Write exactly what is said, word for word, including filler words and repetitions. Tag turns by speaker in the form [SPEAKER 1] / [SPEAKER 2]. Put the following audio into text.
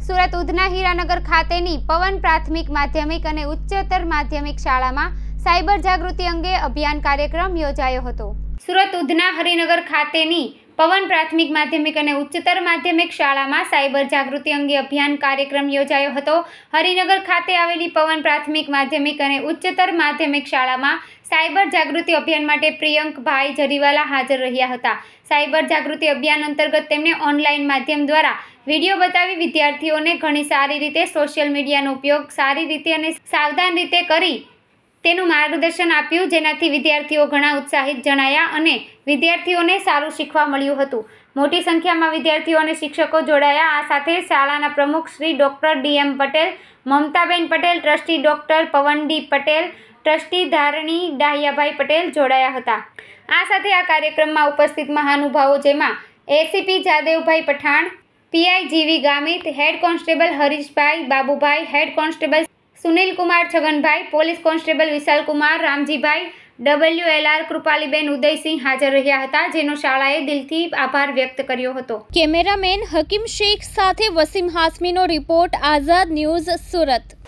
[SPEAKER 1] સુરત ઉધના હીરાનગર ખાતેની પવન પ્રાથમિક માધ્યમિક અને ઉચ્ચતર માધ્યમિક શાળામાં સાયબર જાગૃતિ અંગે અભિયાન કાર્યક્રમ યોજાયો હતો। સુરત ઉધના હરિનગર ખાતેની પવન પ્રાથમિક માધ્યમિક અને ઉચ્ચતર માધ્યમિક શાળામાં સાયબર જાગૃતિ અંગે અભિયાન કાર્યક્રમ યોજાયો હતો। હરિનગર ખાતે આવેલી પવન પ્રાથમિક માધ્યમિક અને ઉચ્ચતર માધ્યમિક શાળામાં સાયબર જાગૃતિ અભિયાન માટે પ્રિયંકભાઈ જરીવાલા હાજર રહ્યા હતા। સાયબર જાગૃતિ અભિયાન અંતર્ગત તેમણે ઓનલાઈન માધ્યમ દ્વારા વિડીયો બતાવી વિદ્યાર્થીઓને ઘણી સારી રીતે સોશિયલ મીડિયાનો ઉપયોગ સારી રીતે અને સાવધાન રીતે કરી તેનું માર્ગદર્શન આપ્યું, જેનાથી વિદ્યાર્થીઓ ઘણા ઉત્સાહિત જણાયા અને વિદ્યાર્થીઓને સારું શીખવા મળ્યું હતું। મોટી સંખ્યામાં વિદ્યાર્થીઓ અને શિક્ષકો જોડાયા। આ સાથે શાળાના પ્રમુખ Shri doctor D M Patel, Mamtaben Patel, trustee doctor Pavan D Patel, trustee Dharani Dahyabhai Patel જોડાયા હતા। આ સાથે આ કાર્યક્રમમાં ઉપસ્થિત મહાનુભાવો જેમાં ACP જાદેવભાઈ Pathan, PI G V Gamit, head constable Harishbhai Babubhai, head constable Sunil Kumar Chhaganbhai, police constable Vishal Kumar Ramjibhai, W L R Krupaliben Udaysinh હાજર રહ્યા હતા, જેનો શાળાએ દિલથી આભાર વ્યક્ત કર્યો હતો।
[SPEAKER 2] કેમેરામેન હકીમ શેખ સાથે વસીમ હાસમીનો રિપોર્ટ, આઝાદ ન્યૂઝ, સુરત।